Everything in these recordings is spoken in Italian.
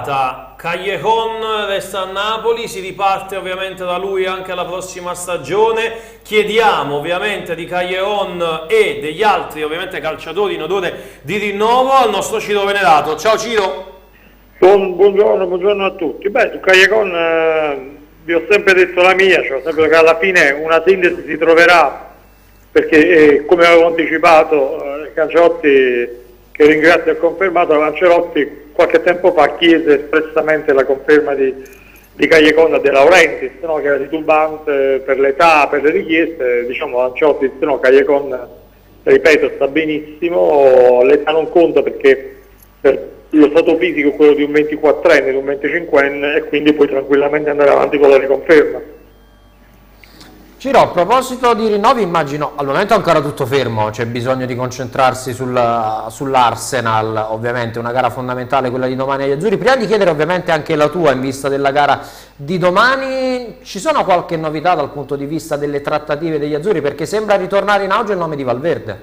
Callejon resta a Napoli, si riparte ovviamente da lui anche la prossima stagione. Chiediamo ovviamente di Callejon e degli altri ovviamente calciatori in odore di rinnovo al nostro Ciro Venerato. Ciao Ciro! Buongiorno a tutti. Su Callejon vi ho sempre detto la mia, cioè ho sempre che alla fine una sintesi si troverà, perché come avevo anticipato Cancelotti, che ringrazio, ha confermato. Cancelotti qualche tempo fa chiese espressamente la conferma di Callejon a De Laurentiis, no? Che era titubante per l'età, per le richieste. Diciamo Cancelotti disse no, Callejon, ripeto, sta benissimo, l'età non conta perché lo stato fisico è quello di un 24enne, di un 25enne, e quindi puoi tranquillamente andare avanti con la riconferma. Ciro, a proposito di rinnovi, immagino al momento è ancora tutto fermo, c'è bisogno di concentrarsi sull'Arsenal, ovviamente una gara fondamentale quella di domani agli azzurri. Prima di chiedere ovviamente anche la tua in vista della gara di domani, ci sono qualche novità dal punto di vista delle trattative degli azzurri, perché sembra ritornare in auge il nome di Valverde?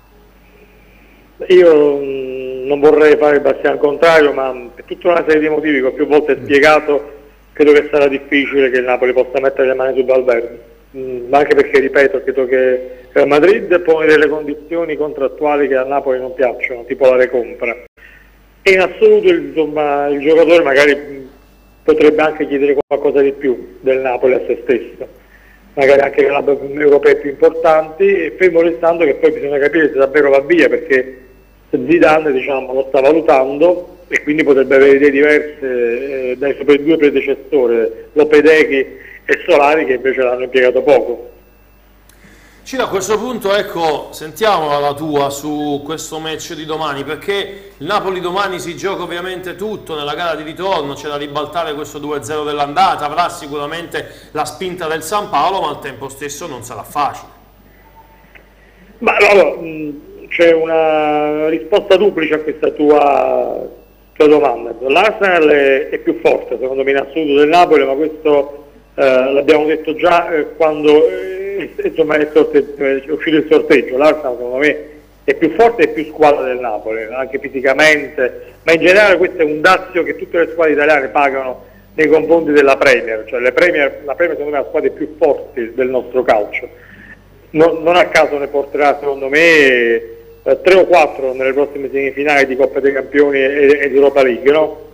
Io non vorrei fare il bastian contrario, ma per tutta una serie di motivi che ho più volte spiegato, credo che sarà difficile che il Napoli possa mettere le mani su Valverde. Ma anche perché, ripeto, credo che Real Madrid pone delle condizioni contrattuali che a Napoli non piacciono, tipo la recompra, e in assoluto il giocatore magari potrebbe anche chiedere qualcosa di più del Napoli a se stesso, magari anche club europei più importanti, e fermo restando che poi bisogna capire se davvero va via, perché Zidane, diciamo, lo sta valutando e quindi potrebbe avere idee diverse dai suoi due predecessori, Lopetegui e Solari, che invece l'hanno impiegato poco. Ciro, a questo punto ecco, sentiamo la tua su questo match di domani, perché il Napoli domani si gioca ovviamente tutto nella gara di ritorno, c'è da ribaltare questo 2-0 dell'andata, avrà sicuramente la spinta del San Paolo, ma al tempo stesso non sarà facile. Ma allora, c'è una risposta duplice a questa tua domanda. L'Arsenal è più forte secondo me in assoluto del Napoli, ma questo l'abbiamo detto già quando insomma è uscito il sorteggio. L'Arsenal secondo me è più forte e più squadra del Napoli, anche fisicamente, ma in generale questo è un dazio che tutte le squadre italiane pagano nei confronti della Premier, cioè la Premier secondo me è la squadra più forte del nostro calcio. Non a caso ne porterà secondo me 3 o 4 nelle prossime semifinali di Coppa dei Campioni e di Europa League, no?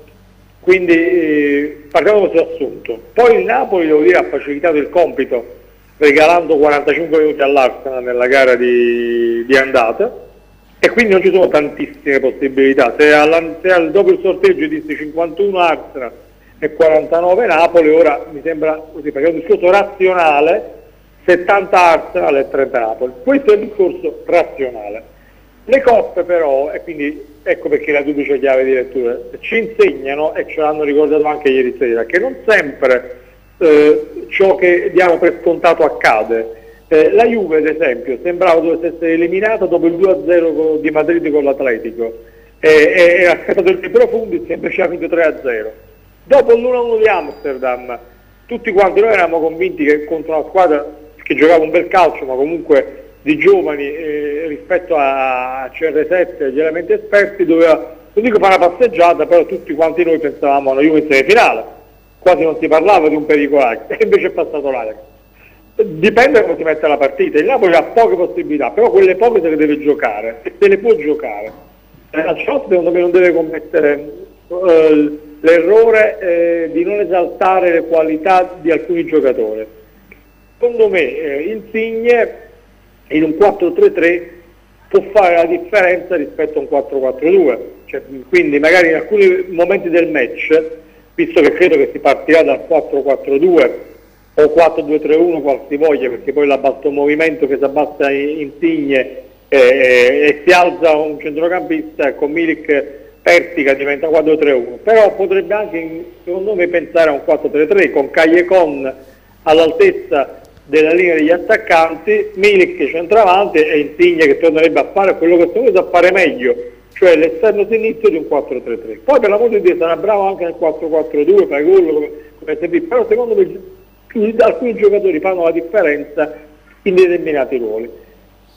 Quindi partiamo da questo assunto. Poi il Napoli, devo dire, ha facilitato il compito regalando 45 minuti all'Arsenal nella gara di andata, e quindi non ci sono tantissime possibilità. Se dopo il sorteggio dissi 51 Arsenal e 49 Napoli, ora mi sembra così, perché è un discorso razionale, 70 Arsenal e 30 Napoli. Questo è il discorso razionale. Le coppe però, e quindi ecco perché la duplice chiave di lettura, ci insegnano, e ce l'hanno ricordato anche ieri sera, che non sempre ciò che diamo per scontato accade. La Juve ad esempio sembrava dovesse essere eliminata dopo il 2-0 di Madrid con l'Atletico, e ha scattato il profondi e invece ha vinto 3-0. Dopo l'1-1 di Amsterdam tutti quanti noi eravamo convinti che contro una squadra che giocava un bel calcio, ma comunque di giovani rispetto a CR7, agli elementi esperti, doveva, non dico fare una passeggiata, però tutti quanti noi pensavamo alla Juve in semifinale, quasi non si parlava di un pericolo, e invece è passato l'Ajax. Dipende da come si mette la partita. Il Napoli ha poche possibilità, però quelle poche se le deve giocare, e se le può giocare. Ancelotti secondo me non deve commettere l'errore di non esaltare le qualità di alcuni giocatori. Secondo me Insigne in un 4-3-3 può fare la differenza rispetto a un 4-4-2, cioè, quindi magari in alcuni momenti del match, visto che credo che si partirà dal 4-4-2 o 4-2-3-1 qualsivoglia, perché poi l'abbasso movimento che si abbassa Insigne e si alza un centrocampista, con Milik Pertica diventa 4-3-1, però potrebbe anche secondo me pensare a un 4-3-3 con Callejon all'altezza della linea degli attaccanti, Milik centravanti e Insigne che tornerebbe a fare quello che secondo me sa fare meglio, cioè l'esterno sinistro di un 4-3-3. Poi per l'amor di Dio sarà bravo anche nel 4-4-2, fai gol come sempre, però secondo me alcuni giocatori fanno la differenza in determinati ruoli.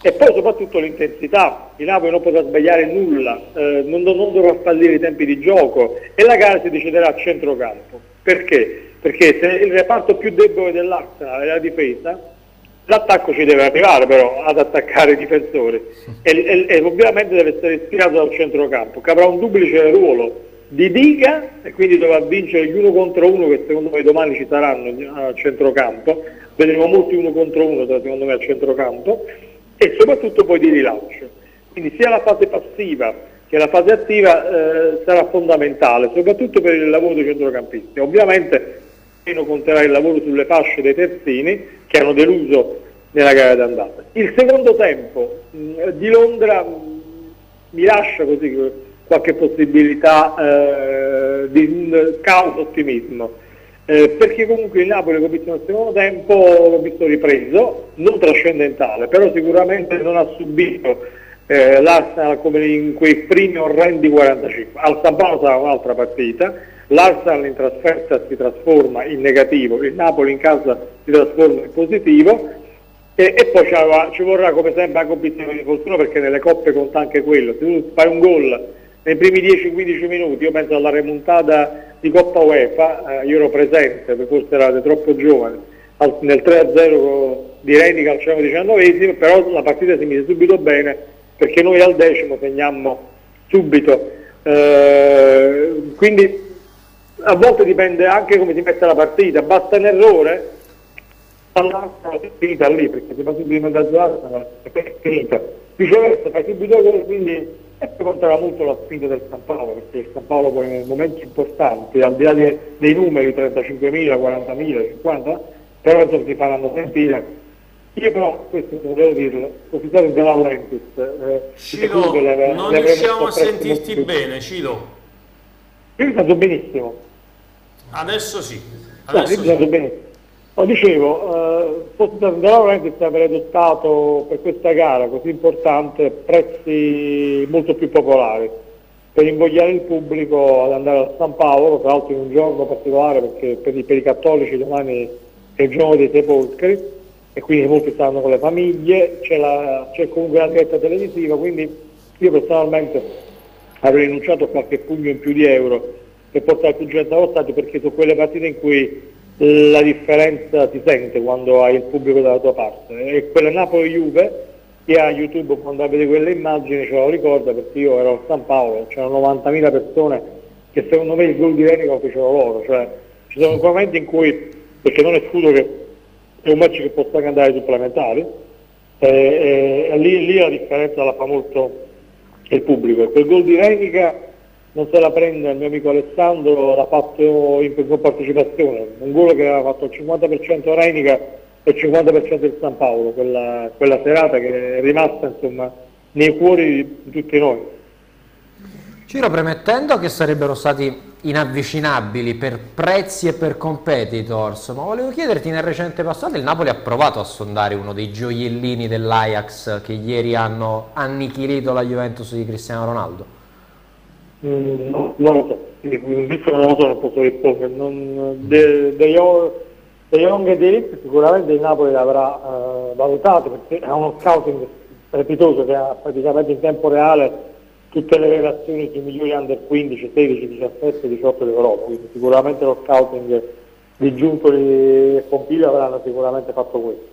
E poi soprattutto l'intensità, il Napoli non potrà sbagliare nulla, non dovrà fallire i tempi di gioco e la gara si deciderà a centrocampo. Perché? Perché se il reparto più debole dell'Arsenal è la difesa, l'attacco ci deve arrivare però ad attaccare i difensori e ovviamente deve essere ispirato dal centrocampo, che avrà un duplice ruolo di diga e quindi dovrà vincere gli uno contro uno che secondo me domani ci saranno al centrocampo, vedremo molti uno contro uno secondo me al centrocampo, e soprattutto poi di rilancio. Quindi sia la fase passiva che la fase attiva sarà fondamentale, soprattutto per il lavoro dei centrocampisti. Ovviamente meno conterà il lavoro sulle fasce dei terzini che hanno deluso nella gara d'andata. Il secondo tempo di Londra mi lascia così qualche possibilità di un caos ottimismo. Perché comunque il Napoli, che ho visto nel secondo tempo, l'ho visto ripreso, non trascendentale, però sicuramente non ha subito l'Arsenal come in quei primi orrendi 45. Al San Paolo sarà un'altra partita, l'Arsenal in trasferta si trasforma in negativo, il Napoli in casa si trasforma in positivo e poi ci vorrà come sempre anche un obiettivo di fortuna, perché nelle coppe conta anche quello. Se tu fai un gol nei primi 10-15 minuti, io penso alla remontata di Coppa UEFA, io ero presente, forse eravate troppo giovani, nel 3-0 di Reinica al 19esimo, però la partita si mise subito bene perché noi al 10° segnammo subito, quindi a volte dipende anche come si mette la partita, basta un errore, all'Arsenal è finita lì, perché se fa subito in mezzo all'Arsenal è finita, viceversa fai subito gol, quindi e poi conterà molto la spinta del San Paolo, perché il San Paolo poi nei momenti importanti, al di là dei numeri 35.000, 40.000, 50, però insomma si faranno sentire. Io però, questo devo dirlo, ufficiale De Laurentiis, Ciro, non riusciamo a sentirti bene, Ciro. Io mi sento benissimo. Adesso sì. Adesso sì. Sento benissimo. Dicevo, forse De Laurentiis avrei adottato per questa gara così importante prezzi molto più popolari per invogliare il pubblico ad andare al San Paolo, tra l'altro in un giorno particolare perché per i cattolici domani è il giorno dei sepolcri e quindi molti stanno con le famiglie, c'è comunque la diretta televisiva, quindi io personalmente avrei rinunciato a qualche pugno in più di euro per portare più gente allo stadio, perché sono quelle partite in cui la differenza si sente quando hai il pubblico dalla tua parte, e quella Napoli-Juve che a YouTube, quando vede quelle immagini, ce lo ricorda, perché io ero a San Paolo, c'erano 90.000 persone che secondo me il gol di Reinica lo fecero loro, cioè ci sono momenti in cui, perché non escludo che è un match che possa anche andare ai supplementari, e lì la differenza la fa molto il pubblico, e quel gol di Reinica non se la prende il mio amico Alessandro, l'ha fatto con partecipazione, un gol che aveva fatto il 50% Reinica e il 50% il San Paolo, quella serata che è rimasta insomma nei cuori di tutti noi. Ciro, premettendo che sarebbero stati inavvicinabili per prezzi e per competitors, ma volevo chiederti, nel recente passato il Napoli ha provato a sondare uno dei gioiellini dell'Ajax che ieri hanno annichilito la Juventus di Cristiano Ronaldo? No, non lo so, visto che non lo so non posso rispondere. De Jong e De Ligt sicuramente il Napoli l'avrà valutato, perché ha uno scouting strepitoso che ha praticamente in tempo reale tutte le relazioni sui migliori under 15, 16, 17, 18 d'Europa, quindi sicuramente lo scouting di Giuntoli e Pompilio avranno sicuramente fatto questo.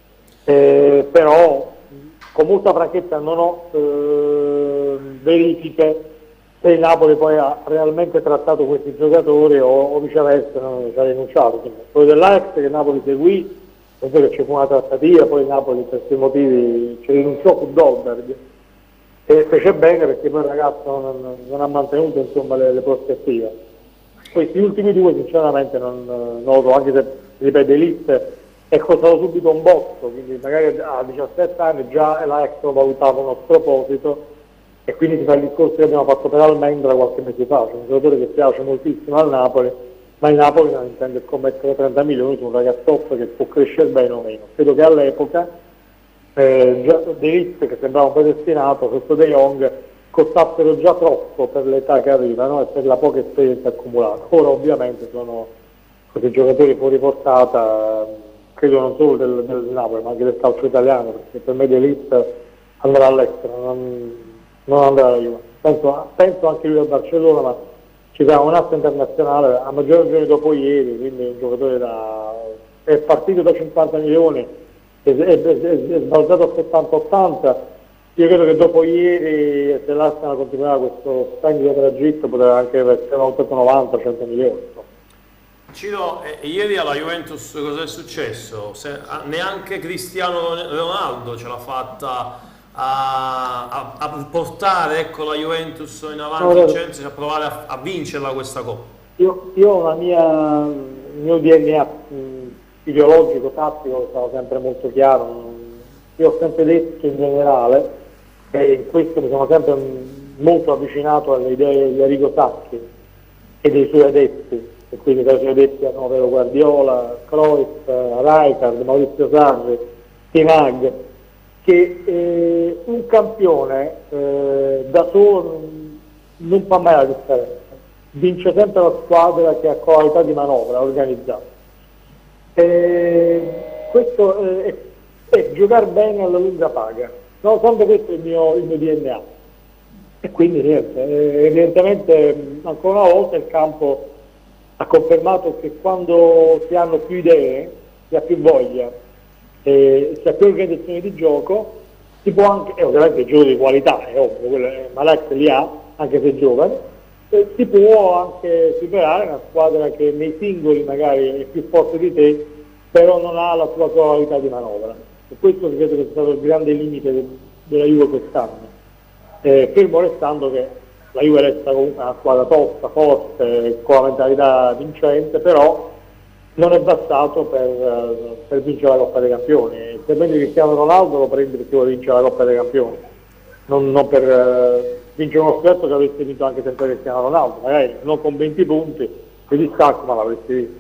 Però con molta franchezza non ho verifiche se il Napoli poi ha realmente trattato questi giocatori o viceversa non ci ha rinunciato. Quello dell'Ajax che il Napoli seguì, penso che ci fu una trattativa, poi il Napoli per questi motivi ci rinunciò su Dolberg e fece bene perché poi il ragazzo non ha mantenuto insomma le prospettive. Questi ultimi due sinceramente non lo so, anche se ripeto Elite è costato subito un botto, quindi magari a 17 anni già l'Ajax lo valutava uno sproposito. E quindi si fa il discorso che abbiamo fatto per Almendra qualche mese fa, c'è un giocatore che piace moltissimo al Napoli, ma il Napoli non intende scommettere 30 milioni su un ragazzotto che può crescere bene o meno. Credo che all'epoca De Ligt, che sembrava un predestinato, sotto De Jong, costassero già troppo per l'età che arrivano e per la poca esperienza accumulata. Ora ovviamente sono questi giocatori fuori portata, credo non solo del Napoli, ma anche del calcio italiano, perché per me D'Elite andrà all'estero, non andrà alla Juve. Penso anche lui al Barcellona, ma ci sarà un atto internazionale, a maggior ragione dopo ieri, quindi un giocatore è partito da 50 milioni, è sbalzato a 70-80. Io credo che dopo ieri, se l'Arsenal continuerà questo splendido tragitto, potrà anche essere 80-90-100 milioni. Ciro, ieri alla Juventus cosa è successo? Neanche Cristiano Ronaldo ce l'ha fatta a portare, ecco, la Juventus in avanti in Champions, a provare a vincerla questa Coppa. Io ho il mio DNA ideologico, tattico, è stato sempre molto chiaro. Io ho sempre detto in generale, e in questo mi sono sempre molto avvicinato alle idee di Arrigo Sacchi e dei suoi adepti, e quindi tra i suoi adeppi hanno Vero Guardiola, Cruyff, Rijkaard, Maurizio Sarri, Tinag, che un campione da solo non fa mai la differenza, vince sempre la squadra che ha qualità di manovra organizzata. Questo è giocare bene alla lunga paga, no? Sempre questo è il mio DNA, e quindi niente, evidentemente ancora una volta il campo ha confermato che quando si hanno più idee, si ha più voglia, si ha più organizzazione di gioco, si può anche, e ovviamente il gioco di qualità è ovvio, Malek li ha, anche se giovane, si può anche superare una squadra che nei singoli magari è più forte di te, però non ha la sua qualità di manovra. E questo credo che sia stato il grande limite della Juve quest'anno, fermo restando che la Juve resta comunque una squadra tosta, forte, con la mentalità vincente, però non è bastato per vincere la Coppa dei Campioni. Se prendi Cristiano Ronaldo lo prendi perché vuole vincere la Coppa dei Campioni, non per vincere uno scudetto che avresti vinto anche senza Cristiano Ronaldo, magari non con 20 punti, ti distacco, ma l'avresti vinto.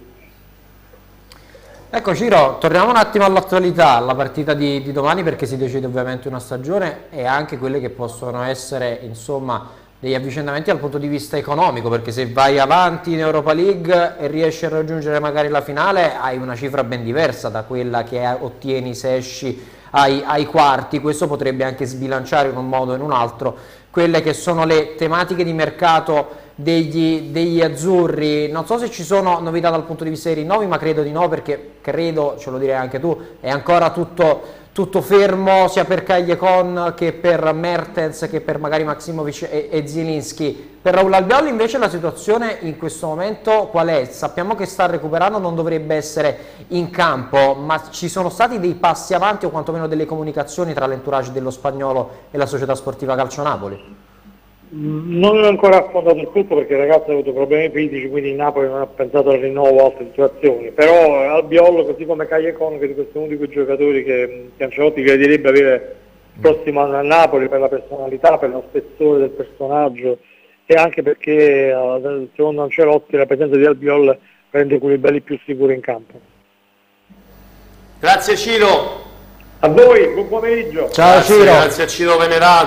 Ecco Ciro, torniamo un attimo all'attualità, alla partita di domani, perché si decide ovviamente una stagione e anche quelle che possono essere, insomma, degli avvicendamenti dal punto di vista economico, perché se vai avanti in Europa League e riesci a raggiungere magari la finale hai una cifra ben diversa da quella che ottieni se esci ai quarti. Questo potrebbe anche sbilanciare in un modo o in un altro quelle che sono le tematiche di mercato degli azzurri. Non so se ci sono novità dal punto di vista dei rinnovi, ma credo di no, perché credo, ce lo direi anche tu, è ancora tutto fermo sia per Callecon che per Mertens che per magari Maximovic e Zielinski. Per Raul Albiol invece la situazione in questo momento qual è? Sappiamo che sta recuperando, non dovrebbe essere in campo, ma ci sono stati dei passi avanti o quantomeno delle comunicazioni tra l'entourage dello spagnolo e la società sportiva Calcio Napoli? Non ho ancora affrontato il tutto perché il ragazzo ha avuto problemi fisici, quindi il Napoli non ha pensato al rinnovo o altre situazioni, però Albiol, così come Callecon, che questo è uno di quei giocatori che Ancelotti gradirebbe avere il prossimo anno a Napoli per la personalità, per lo spessore del personaggio e anche perché secondo Ancelotti la presenza di Albiol rende quelli belli più sicuri in campo. Grazie Ciro. A voi, buon pomeriggio. Ciao Ciro. Grazie a Ciro Venerato.